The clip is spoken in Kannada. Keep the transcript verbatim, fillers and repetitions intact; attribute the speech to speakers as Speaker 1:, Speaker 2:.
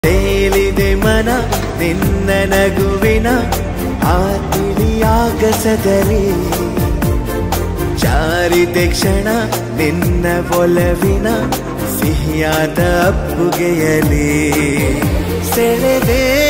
Speaker 1: ತೇಲಿದೆ ಮನ ನಿನ್ನ ನಗುವಿನ ಆ ತಿಳಿಯಾಗಸದಲ್ಲಿ ಜಾರಿದೆ ಕ್ಷಣ ನಿನ್ನ ಒಲವಿನ ಸಿಹಿಯಾದ ಅಪ್ಪುಗೆಯಲಿ ಸೆಳೆದೆ